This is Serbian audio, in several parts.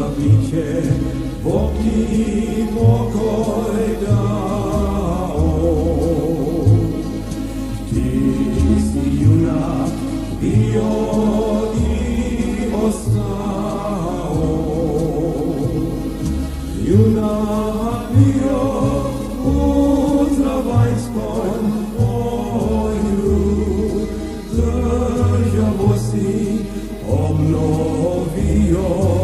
bit će Bog ti pokoj dao. Ti si junak bio i ostao, junak bio u travanjskom polju, državu si obnovio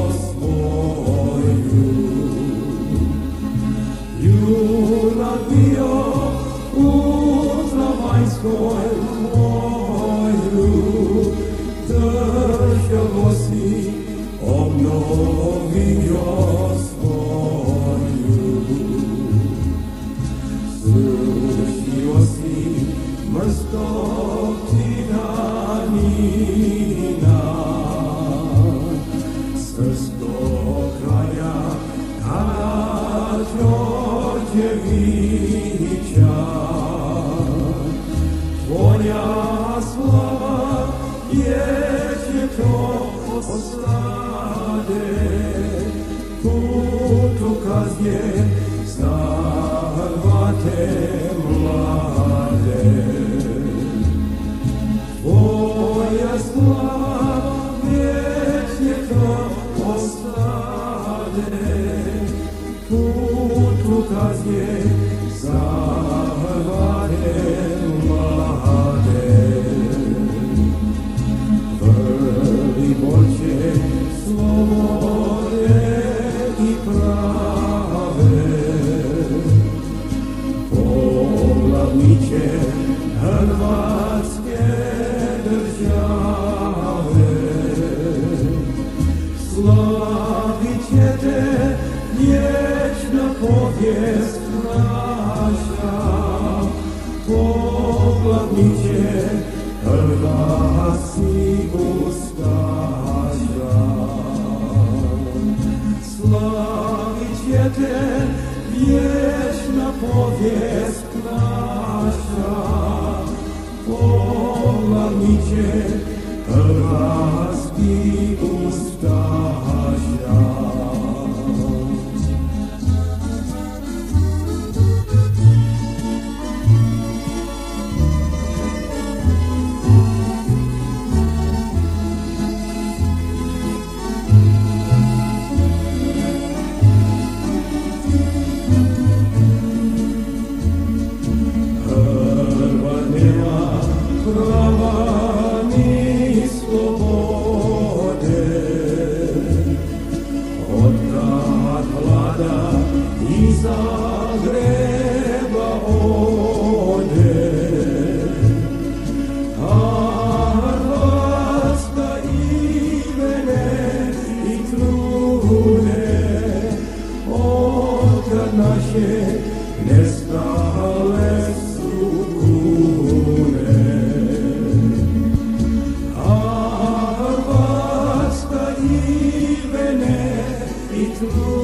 svoju. Junak bio u travanjskom polju, državu si obnovio svoju. Srušio si mrskog tiranina, srpskog kralja Karađorđevića. Tvoja slava vječito ostade, putokaz je za Hrvate mlade. Tvoja slava vječito ostade, putokaz je za Hrvate mlade. Boće slobode i prave, poglavniće Hrvatske države. Slavit će te vječna povijest naša, poglavniće Hrvatskih ustaša. Slavit će te vječna povijest naša, poglavniće Hrvatskih ustaša. Prava ni slobode, otkad vlada iza greba ode, a Hrvatska imene i trune, otkad naše nestale su kune. True.